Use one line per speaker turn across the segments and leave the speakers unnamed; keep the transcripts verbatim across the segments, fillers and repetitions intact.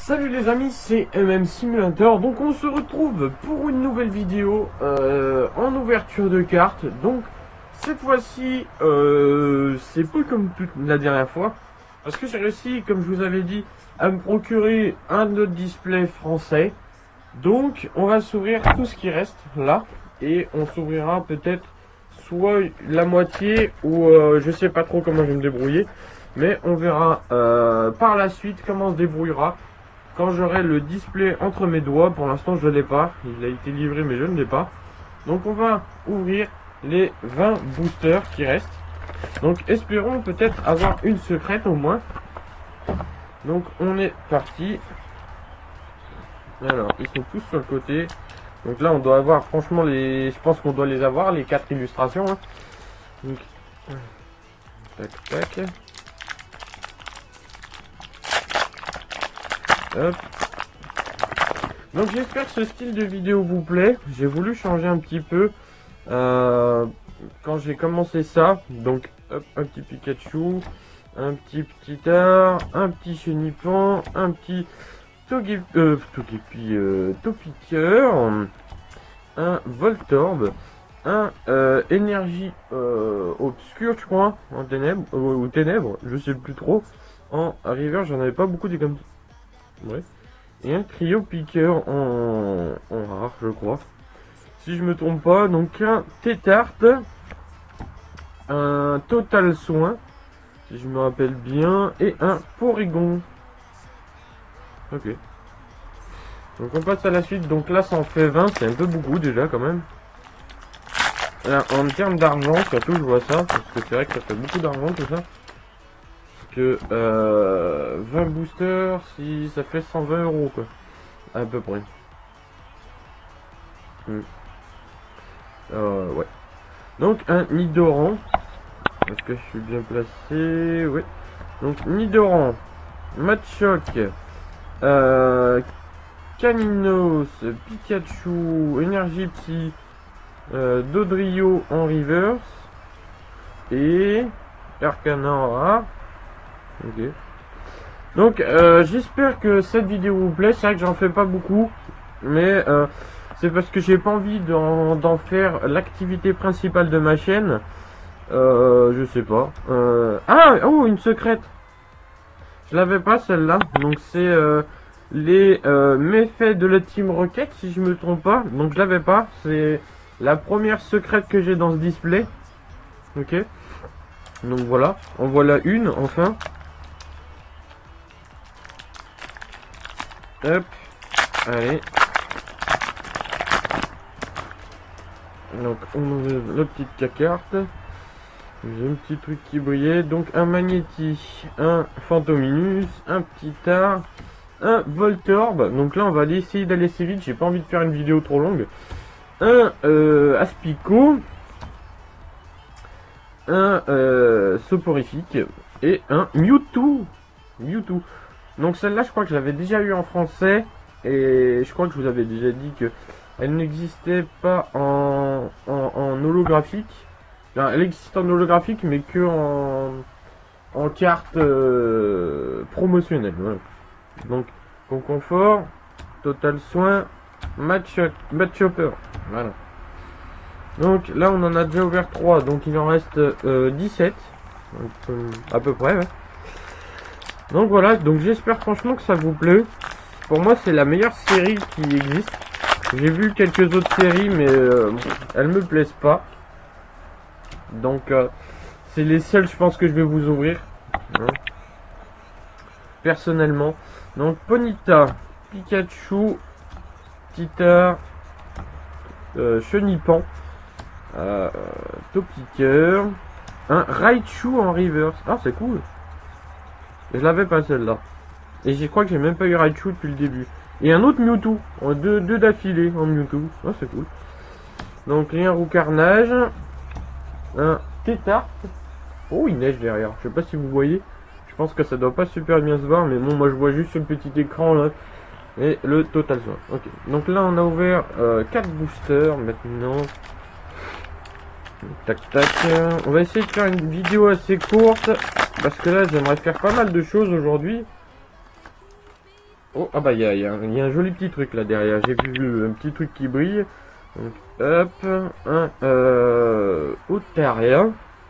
Salut les amis, c'est M M Simulator. Donc on se retrouve pour une nouvelle vidéo euh, en ouverture de cartes. Donc cette fois-ci, euh, c'est pas comme toute la dernière fois, parce que j'ai réussi, comme je vous avais dit, à me procurer un autre display français. Donc on va s'ouvrir tout ce qui reste là, et on s'ouvrira peut-être soit la moitié, ou euh, je sais pas trop comment je vais me débrouiller. Mais on verra euh, par la suite comment on se débrouillera quand j'aurai le display entre mes doigts. Pour l'instant je ne l'ai pas, il a été livré mais je ne l'ai pas. Donc on va ouvrir les vingt boosters qui restent. Donc espérons peut-être avoir une secrète au moins. Donc on est parti. Alors ils sont tous sur le côté. Donc là on doit avoir franchement les... Je pense qu'on doit les avoir, les quatre illustrations. Hein. Donc... Tac tac. Hop. Donc j'espère que ce style de vidéo vous plaît. J'ai voulu changer un petit peu euh, quand j'ai commencé ça. Donc hop, un petit Pikachu, un petit Ptitard, un petit Chenipan, un petit Togepi, euh, Togepi, euh, Topiqueur, un Voltorb, un euh, énergie euh, obscure, je crois, en ténèbres, euh, ou ténèbres, je sais plus trop. En river, j'en avais pas beaucoup des comme ouais. Et un Cryo Piqueur en, en rare, je crois. Si je me trompe pas, donc un Tétart, un Total Soin, si je me rappelle bien, et un Porygon. Ok. Donc on passe à la suite. Donc là, ça en fait vingt, c'est un peu beaucoup déjà quand même. Là, en termes d'argent, surtout, je vois ça, parce que c'est vrai que ça fait beaucoup d'argent tout ça. Que euh, vingt boosters, si ça fait cent vingt euros quoi, à peu près. Hmm. Euh, ouais. Donc un Nidoran. Est-ce que je suis bien placé? Oui. Donc Nidoran, Machoke, euh, Caninos, Pikachu, Énergie Psy, euh, Dodrio en reverse et Arcana en rare. Ok. Donc euh, j'espère que cette vidéo vous plaît. C'est vrai que j'en fais pas beaucoup, mais euh, c'est parce que j'ai pas envie d'en faire l'activité principale de ma chaîne. Euh, je sais pas. Euh... Ah, oh, une secrète. Je l'avais pas celle-là. Donc c'est euh, les euh, méfaits de la Team Rocket, si je me trompe pas. Donc je l'avais pas. C'est la première secrète que j'ai dans ce display. Ok. Donc voilà. En voilà une enfin. Hop, allez. Donc on ouvre la petite carte. J'ai un petit truc qui brillait. Donc un Magnéti, un Fantominus, un Ptitard, un Voltorb. Donc là on va aller essayer d'aller assez vite. J'ai pas envie de faire une vidéo trop longue. Un euh, Aspico, un euh, Soporifique et un Mewtwo. Mewtwo. Donc celle-là, je crois que je l'avais déjà eu en français, et je crois que je vous avais déjà dit que elle n'existait pas en, en, en holographique. Enfin, elle existe en holographique, mais que en, en carte euh, promotionnelle. Voilà. Donc, Conconfort, Total Soin, Match Chopper. Voilà. Donc là, on en a déjà ouvert trois, donc il en reste euh, dix-sept, donc, euh, à peu près. Ouais. Donc voilà, donc j'espère franchement que ça vous plaît. Pour moi c'est la meilleure série qui existe. J'ai vu quelques autres séries mais euh, elles me plaisent pas. Donc euh, c'est les seules je pense que je vais vous ouvrir. Hein. Personnellement. Donc Ponyta, Pikachu, Ptitard, euh, Chenipan, euh, Topiqueur, un Raichu en reverse. Ah c'est cool. Je l'avais pas celle-là. Et je crois que j'ai même pas eu Raichu depuis le début. Et un autre Mewtwo. Deux, deux d'affilée en Mewtwo. Ah, c'est cool. Donc, un Roucarnage. Un Tétart. Oh, il neige derrière. Je sais pas si vous voyez. Je pense que ça doit pas super bien se voir. Mais bon, moi je vois juste sur le petit écran là. Et le Total Soin. Ok. Donc là, on a ouvert euh, quatre boosters maintenant. Tac tac. On va essayer de faire une vidéo assez courte. Parce que là, j'aimerais faire pas mal de choses aujourd'hui. Oh, ah bah il y a, y, a y a un joli petit truc là derrière. J'ai vu un petit truc qui brille. Donc hop, un euh, Otaria,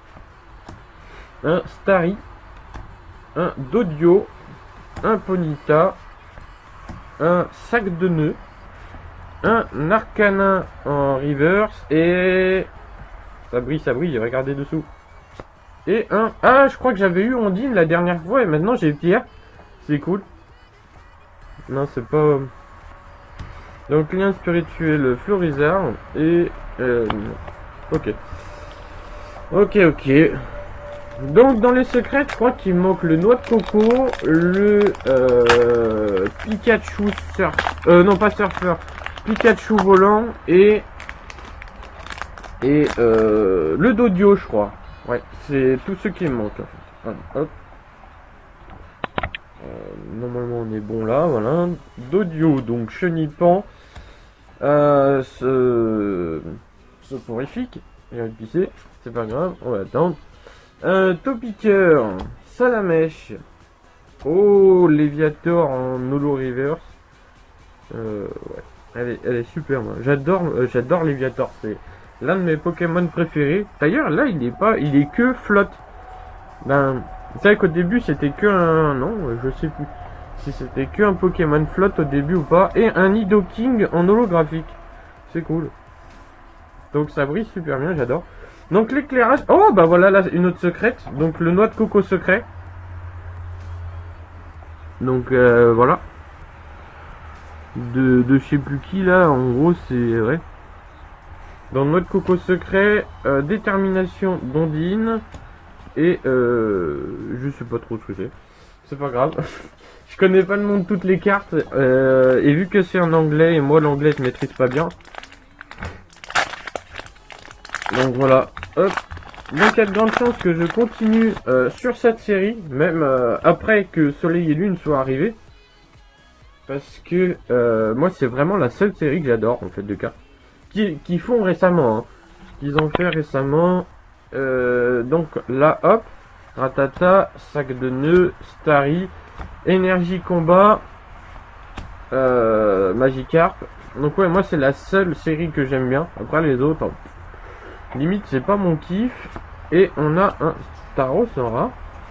un Starry, un Dodio, un Ponyta, un sac de nœuds, un Arcanin en reverse et ça brille, ça brille, regardez dessous. Et un, ah je crois que j'avais eu Ondine la dernière fois et maintenant j'ai Pierre, c'est cool. Non c'est pas... Donc lien spirituel Florizard et... Euh, ok. Ok, ok. Donc dans les secrets, je crois qu'il manque le noix de coco, le euh, Pikachu surf... Euh, non pas surfeur. Pikachu volant et... Et euh, le Dodio, je crois. Ouais, c'est tout ce qui me manque. Voilà, hop. Euh, normalement on est bon là, voilà. Dodio, donc chenipan. Euh, ce... Soporifique. J'ai envie de pisser. C'est pas grave, on va attendre. Euh, Topiqueur. Salamèche. Oh, Léviator en holo reverse. Euh, ouais. Elle est, elle est super, moi. J'adore, euh, j'adore Léviator. C'est l'un de mes Pokémon préférés. D'ailleurs, là, il est pas, il est que flotte. Ben, vous savez qu'au début, c'était que un, non, je sais plus si c'était que un Pokémon flotte au début ou pas, et un Nidoking en holographique. C'est cool. Donc ça brille super bien, j'adore. Donc l'éclairage, oh bah voilà là une autre secrète. Donc le noix de coco secret. Donc euh, voilà. De, de je sais plus qui là, en gros c'est vrai. Dans noix de coco secret, euh, détermination d'Ondine. Et euh, je sais pas trop ce que c'est. C'est pas grave. Je connais pas le nom de toutes les cartes. Euh, et vu que c'est en anglais, et moi l'anglais je maîtrise pas bien. Donc voilà. Hop. Donc il y a de grandes chances que je continue euh, sur cette série. Même euh, après que Soleil et Lune soient arrivés. Parce que euh, moi c'est vraiment la seule série que j'adore en fait de cartes. Qui, qui font récemment. Hein. Qu'ils ont fait récemment. Euh, donc là hop. Ratata, sac de nœuds, Starry, énergie combat, euh, Magikarp. Donc ouais, moi c'est la seule série que j'aime bien. Après les autres, hein, limite c'est pas mon kiff. Et on a un Staros, un rat.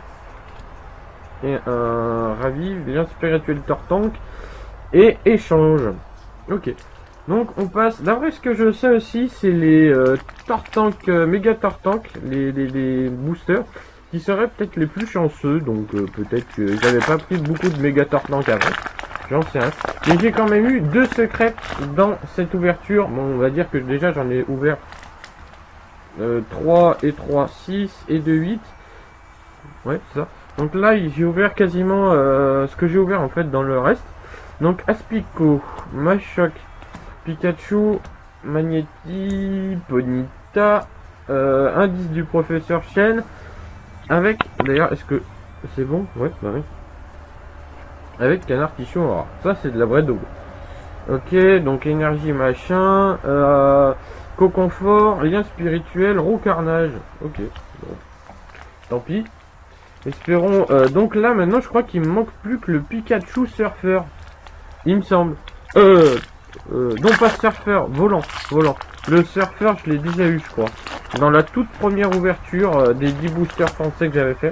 Et un Ravive, lien spirituel Tortank. Et échange. Ok. Donc on passe, d'après ce que je sais aussi, c'est les euh, Tortank, euh, méga Tortank, les, les, les boosters. Qui seraient peut-être les plus chanceux, donc euh, peut-être que j'avais pas pris beaucoup de méga Tortank avant, j'en sais rien. Mais j'ai quand même eu deux secrets dans cette ouverture. Bon, on va dire que déjà j'en ai ouvert euh, trois et trois, six et deux, huit. Ouais, c'est ça. Donc là, j'ai ouvert quasiment euh, ce que j'ai ouvert en fait dans le reste. Donc Aspico, Machoc, Pikachu, Magnéti, Ponyta, euh, indice du professeur Chen. Avec, d'ailleurs, est-ce que c'est bon? Ouais, bah oui. Avec Canard Tichon, alors ça c'est de la vraie double. Ok, donc énergie machin, euh, co-confort, lien spirituel, roue carnage. Ok, bon. Tant pis. Espérons. Euh, donc là maintenant, je crois qu'il me manque plus que le Pikachu surfeur. Il me semble. Euh, euh non pas surfeur, volant, volant. Le surfeur, je l'ai déjà eu, je crois. Dans la toute première ouverture euh, des dix boosters français que j'avais fait.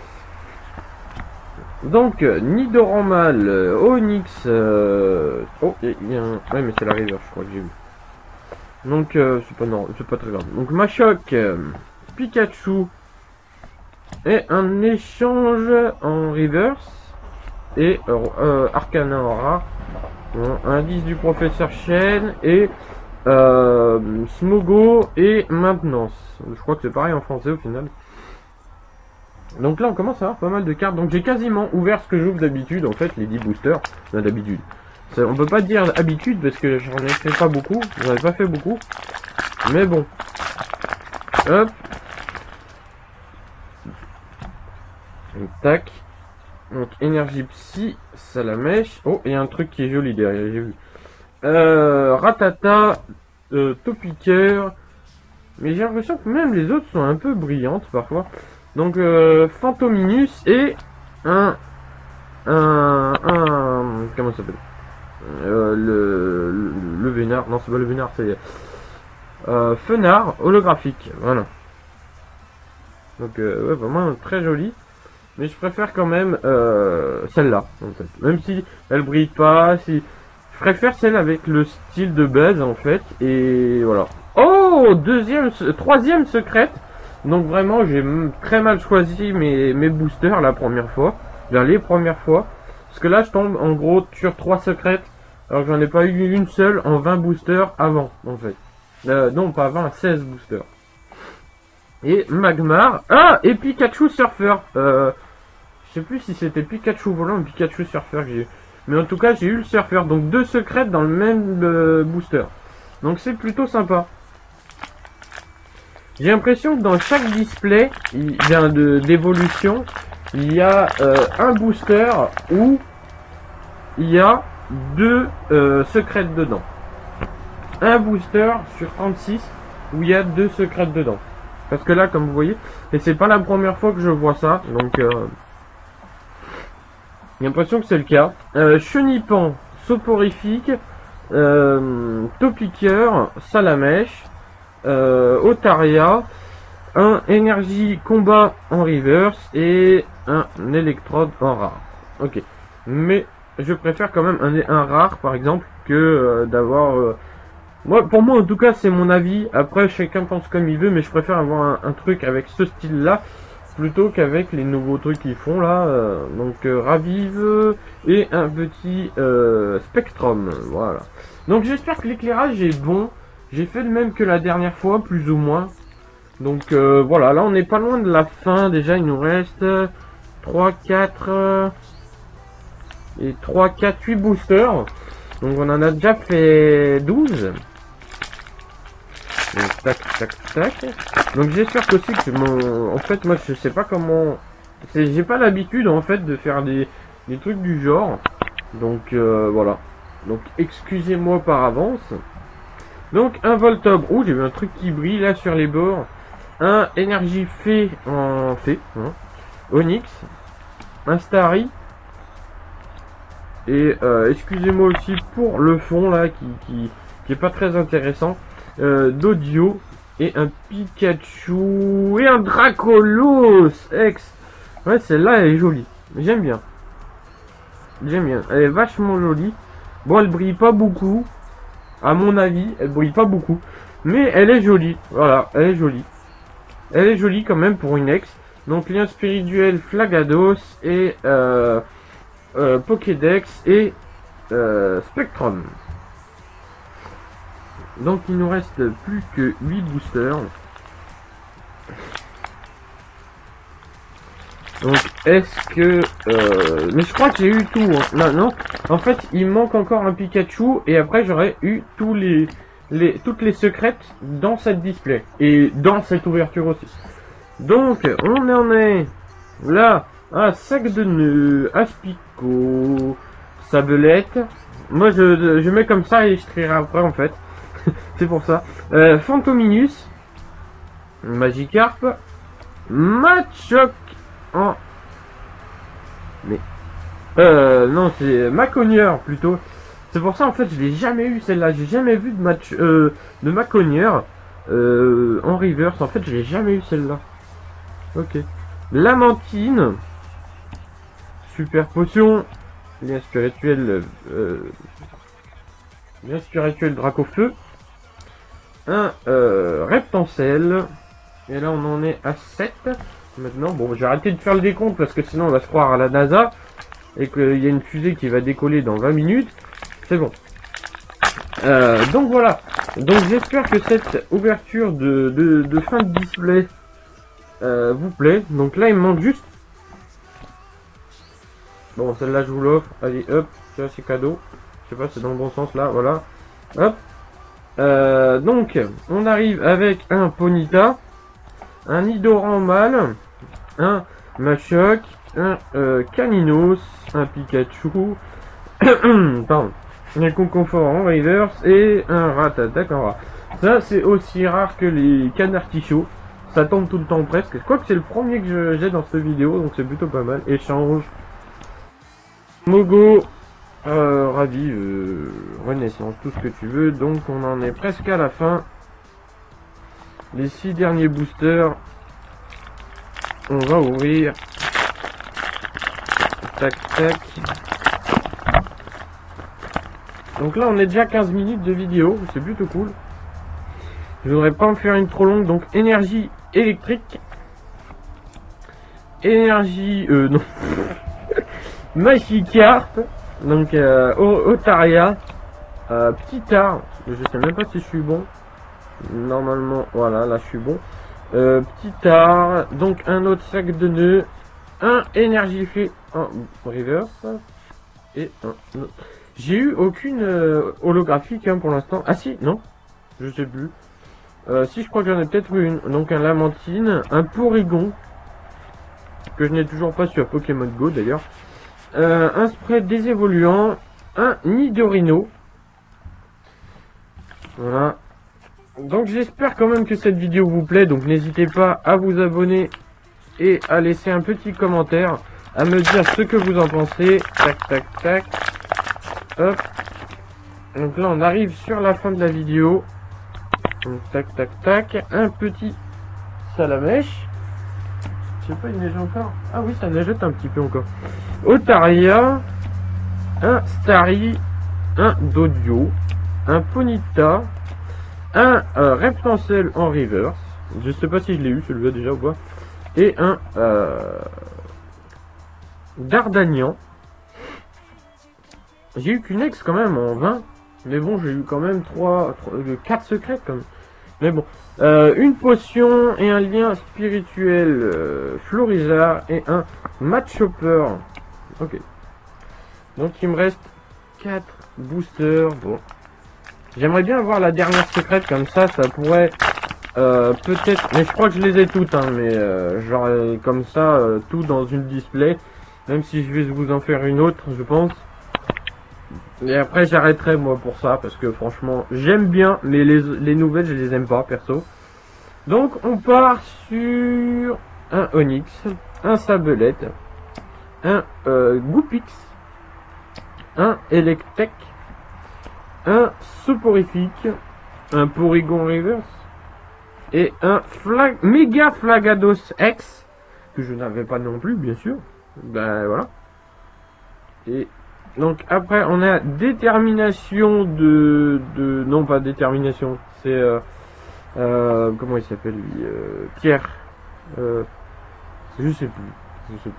Donc, euh, Nidoranmal, euh, Onyx... Euh... Oh, il y, y a un... Ouais, mais c'est la river, je crois que j'ai vu. Donc, euh, c'est pas, non, c'est pas très grave. Donc, Machoc, euh, Pikachu, et un échange en reverse, et euh, euh, Arcanin en rare. Bon, indice du professeur Chen, et... Euh, Smogo et maintenance. Je crois que c'est pareil en français au final. Donc là on commence à avoir pas mal de cartes. Donc j'ai quasiment ouvert ce que j'ouvre d'habitude en fait, les dix boosters. Non, d'habitude. On peut pas dire habitude parce que j'en ai fait pas beaucoup. J'en ai pas fait beaucoup. Mais bon. Hop. Donc, tac. Donc énergie psy, Salamèche. Oh, il y a un truc qui est joli derrière, j'ai vu. Euh, Ratata, euh, Topiqueur, mais j'ai l'impression que même les autres sont un peu brillantes parfois. Donc euh, Phantominus et un un, un comment ça s'appelle, euh, le, le, le Vénard, non c'est pas le Vénard, c'est euh, Fenard holographique, voilà. Donc euh, ouais, vraiment très joli. Mais je préfère quand même euh, celle-là, en fait. Même si elle brille pas, si... Je préfère celle avec le style de base, en fait. Et voilà. Oh, deuxième, troisième secrète. Donc vraiment, j'ai très mal choisi mes, mes boosters la première fois. Bien, les premières fois. Parce que là, je tombe en gros sur trois secrètes. Alors que j'en ai pas eu une seule en vingt boosters avant, en fait. Euh, non, pas vingt, seize boosters. Et Magmar. Ah, et Pikachu Surfer. Euh, je sais plus si c'était Pikachu volant ou Pikachu Surfer que j'ai eu. Mais en tout cas, j'ai eu le Surfer. Donc deux secrètes dans le même euh, booster. Donc c'est plutôt sympa. J'ai l'impression que dans chaque display, il y a d'évolution, il y a euh, un booster où il y a deux euh, secrètes dedans. Un booster sur trente-six où il y a deux secrètes dedans. Parce que là, comme vous voyez, et c'est pas la première fois que je vois ça, donc euh, j'ai l'impression que c'est le cas. Euh, Chenipan, Soporifique, euh, Topiqueur, Salamèche, euh, Otaria, un énergie combat en reverse et un électrode en rare. Ok, mais je préfère quand même un, un rare par exemple que euh, d'avoir... Euh, Moi, pour moi, en tout cas, c'est mon avis. Après, chacun pense comme il veut, mais je préfère avoir un, un truc avec ce style-là plutôt qu'avec les nouveaux trucs qu'ils font là. Euh, donc, euh, Ravive et un petit euh, Spectrum. Voilà. Donc, j'espère que l'éclairage est bon. J'ai fait le même que la dernière fois, plus ou moins. Donc, euh, voilà. Là, on n'est pas loin de la fin. Déjà, il nous reste trois, quatre... Euh, et trois, quatre, huit boosters. Donc, on en a déjà fait douze. Donc, tac, tac, tac. Donc j'espère aussi que mon... En fait, moi, je sais pas comment... J'ai pas l'habitude, en fait, de faire des, des trucs du genre. Donc, euh, voilà. Donc, excusez-moi par avance. Donc, un Voltob. Oh, j'ai vu un truc qui brille, là, sur les bords. Un Énergie Fée en Fée. Hein. Onyx. Un Starry. Et, euh, excusez-moi aussi pour le fond, là, qui, qui, qui est pas très intéressant. Euh, d'audio et un Pikachu et un Dracolos X. Ouais, celle-là elle est jolie, j'aime bien, j'aime bien, elle est vachement jolie. Bon, elle brille pas beaucoup, à mon avis, elle brille pas beaucoup, mais elle est jolie. Voilà, elle est jolie, elle est jolie quand même pour une ex. Donc lien spirituel, Flagados et euh, euh, Pokédex et euh, Spectrum. Donc il nous reste plus que huit boosters. Donc est-ce que... Euh, mais je crois que j'ai eu tout. Hein. Non, non. En fait, il manque encore un Pikachu. Et après, j'aurais eu tous les, les, toutes les secrètes dans cette display. Et dans cette ouverture aussi. Donc, on en est là. Un sac de nœuds. Aspico. Sabelette. Moi, je, je mets comme ça et je trierai après en fait. C'est pour ça. Euh, Fantominus, Magikarp, Machoc en... Mais... Euh, non, c'est Maconieur plutôt. C'est pour ça en fait, je l'ai jamais eu celle-là. J'ai jamais vu de match euh, de Maconieur euh, en reverse. En fait, je l'ai jamais eu celle-là. Ok. Lamantine, Super Potion, lien spirituel, euh, lien spirituel Dracofeu. Un euh, Reptancel. Et là on en est à sept. Maintenant, bon, j'ai arrêté de faire le décompte parce que sinon on va se croire à la NASA. Et qu'il y a une fusée qui va décoller dans vingt minutes. C'est bon. Euh, donc voilà. Donc j'espère que cette ouverture de, de, de fin de display euh, vous plaît. Donc là il me manque juste... Bon, celle-là je vous l'offre. Allez hop, c'est cadeau. Je sais pas, c'est dans le bon sens là, voilà. Hop. Euh, donc, on arrive avec un Ponyta, un Nidoran mâle, un Machoc, un euh, Caninos, un Pikachu, pardon, un Conconfort en reverse et un Rattata en rare. Ça, c'est aussi rare que les canards tichots. Ça tombe tout le temps presque. Je crois que c'est le premier que j'ai dans cette vidéo, donc c'est plutôt pas mal. Échange. Mogo, euh, ravi, euh, renaissance, tout ce que tu veux. Donc on en est presque à la fin. Les six derniers boosters. On va ouvrir. Tac, tac. Donc là, on est déjà quinze minutes de vidéo. C'est plutôt cool. Je voudrais pas en faire une trop longue. Donc, énergie électrique. Énergie... Euh, non. Magikarp. Donc, euh, Otaria. Euh, Petit art. Je sais même pas si je suis bon. Normalement, voilà, là, je suis bon. Euh, Petit art. Donc, un autre sac de nœuds. Un énergifié en reverse. Et un autre. J'ai eu aucune euh, holographique hein, pour l'instant. Ah si, non, je sais plus. Euh, si, je crois que j'en ai peut-être eu une. Donc un Lamantine, un Porygon, que je n'ai toujours pas sur Pokémon Go d'ailleurs. Euh, un spray désévoluant, un Nidorino. Voilà. Donc j'espère quand même que cette vidéo vous plaît. Donc n'hésitez pas à vous abonner et à laisser un petit commentaire, à me dire ce que vous en pensez. Tac, tac, tac. Hop. Donc là on arrive sur la fin de la vidéo. Donc tac tac tac. Un petit Salamèche. Je sais pas, il neige encore. Ah oui, ça neigeote un petit peu encore. Otaria. Un Starry. Un Dodio. Un Ponyta. Un euh, Reptancel en reverse. Je sais pas si je l'ai eu celui-là déjà ou pas. Et un euh, Dardanian. J'ai eu qu'une ex quand même en vingt. Mais bon, j'ai eu quand même trois, quatre secrètes quand même. Mais bon. Euh, une potion et un lien spirituel euh, Florizard et un Matchopper. Ok. Donc il me reste quatre boosters. Bon. J'aimerais bien avoir la dernière secrète comme ça. Ça pourrait euh, peut-être... Mais je crois que je les ai toutes. Hein, mais euh, genre comme ça, euh, tout dans une display. Même si je vais vous en faire une autre, je pense. Et après j'arrêterai moi pour ça parce que franchement j'aime bien mais les, les nouvelles je les aime pas perso. Donc on part sur un Onix, un Sablette, un euh, Goupix, un Electek, un Soporifique, un Porygon Reverse et un flag Mega Flagados X que je n'avais pas non plus bien sûr. Ben voilà. Et donc après on a détermination de, de non pas détermination, c'est euh, euh, comment il s'appelle lui euh, Pierre, euh, je sais plus, je sais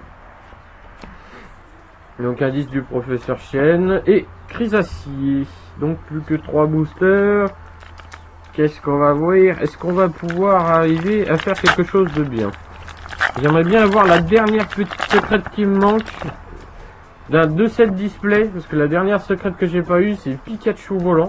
plus. Donc indice du professeur Chêne et Chrysacier. Donc plus que trois boosters. Qu'est-ce qu'on va voir? Est-ce qu'on va pouvoir arriver à faire quelque chose de bien? J'aimerais bien avoir la dernière petite secrète qui me manque. D'un de cette display, parce que la dernière secrète que j'ai pas eu c'est Pikachu volant.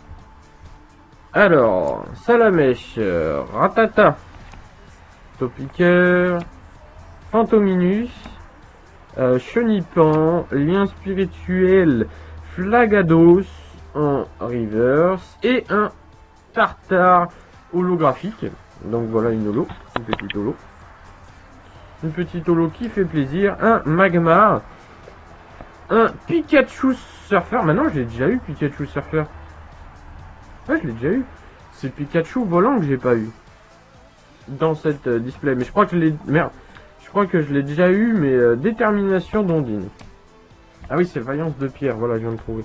Alors, Salamèche, euh, Ratata, Topiqueur, Fantominus, euh, Chenipan, Lien spirituel, Flagados en reverse et un Tartare holographique. Donc voilà une holo, une petite holo. Une petite holo qui fait plaisir, un Magmar. Un Pikachu Surfer. Maintenant, je l'ai déjà eu, Pikachu Surfer. Ouais, je l'ai déjà eu. C'est Pikachu volant que j'ai pas eu. Dans cette euh, display. Mais je crois que je l'ai... Merde. Je crois que je l'ai déjà eu, mais euh, détermination d'Ondine. Ah oui, c'est Vaillance de Pierre. Voilà, je viens de trouver.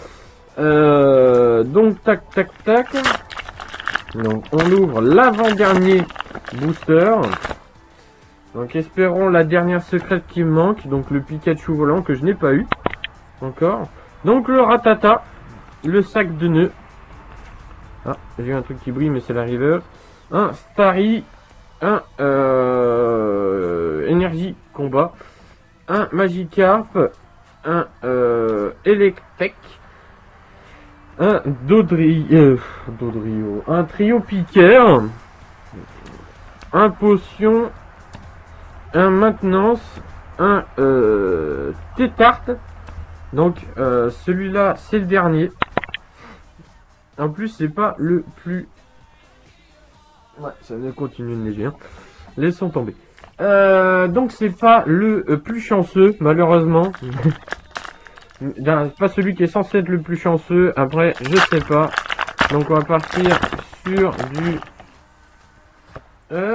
Euh, donc, tac, tac, tac. Donc, on ouvre l'avant-dernier booster. Donc espérons la dernière secrète qui me manque. Donc le Pikachu volant que je n'ai pas eu encore. Donc le Ratata. Le sac de nœuds. Ah, j'ai eu un truc qui brille mais c'est la river. Un Starry. Un euh, énergie combat. Un Magikarp. Un euh, Electek. Un Dodri, euh, Dodrio. Un trio piqueur. Un potion. Un maintenance, un euh, Tétarte. Donc euh, celui-là c'est le dernier. En plus c'est pas le plus... Ouais, ça ne continue de neiger. Hein. Laissons tomber. Euh, donc c'est pas le euh, plus chanceux malheureusement. Pas celui qui est censé être le plus chanceux. Après, je sais pas. Donc on va partir sur du... Hop.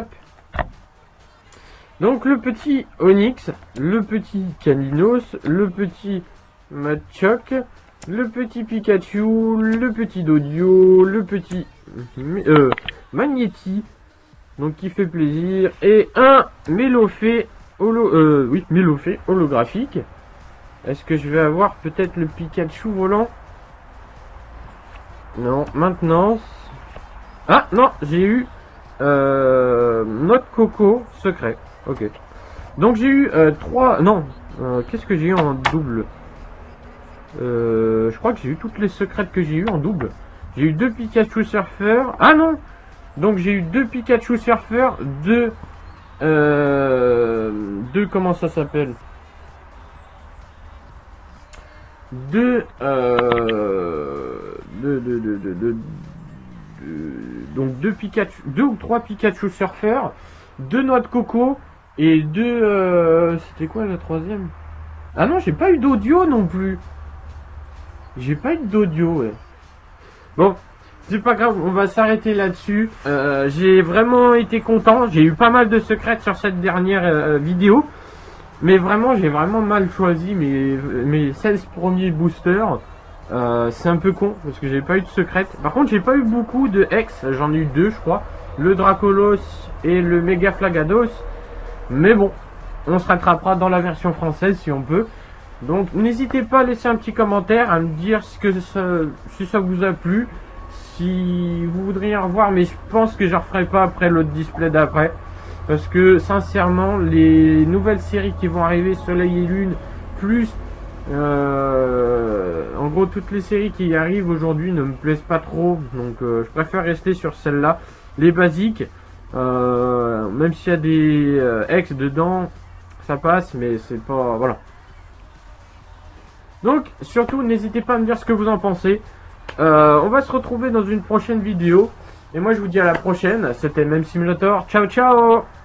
Donc le petit Onyx, le petit Caninos, le petit Machoke, le petit Pikachu, le petit Dodio, le petit euh, Magnéti, donc qui fait plaisir, et un Mélofée, holo, euh, oui, Mélofée holographique. Est-ce que je vais avoir peut-être le Pikachu volant? Non, maintenant... Ah, non, j'ai eu euh, notre Coco secret. Ok. Donc j'ai eu euh, trois... Non, euh, qu'est-ce que j'ai eu en double? euh, Je crois que j'ai eu toutes les secrètes que j'ai eu en double. J'ai eu deux Pikachu Surfer. Ah non. Donc j'ai eu deux Pikachu Surfer, deux... Euh, deux, comment ça s'appelle? Deux, euh, deux, deux, deux, deux, deux, deux, donc deux Pikachu, deux ou trois Pikachu Surfer, deux noix de coco et deux, euh, c'était quoi la troisième? Ah non, j'ai pas eu d'audio non plus. J'ai pas eu d'audio, ouais. Bon, c'est pas grave, on va s'arrêter là-dessus. Euh, j'ai vraiment été content. J'ai eu pas mal de secrets sur cette dernière euh, vidéo. Mais vraiment, j'ai vraiment mal choisi mes, mes seize premiers boosters. Euh, c'est un peu con, parce que j'ai pas eu de secrète. Par contre, j'ai pas eu beaucoup de Hex. J'en ai eu deux, je crois. Le Dracolos et le Mega Flagados. Mais bon, on se rattrapera dans la version française si on peut. Donc, n'hésitez pas à laisser un petit commentaire, à me dire ce que ça, si ça vous a plu. Si vous voudriez en revoir, mais je pense que je ne referai pas après l'autre display d'après. Parce que sincèrement, les nouvelles séries qui vont arriver, Soleil et Lune, plus euh, en gros toutes les séries qui arrivent aujourd'hui ne me plaisent pas trop. Donc euh, je préfère rester sur celle-là. Les basiques, euh, même s'il y a des euh, ex dedans, ça passe, mais c'est pas... Voilà. Donc surtout, n'hésitez pas à me dire ce que vous en pensez. Euh, on va se retrouver dans une prochaine vidéo. Et moi je vous dis à la prochaine. C'était Même Simulator. Ciao ciao.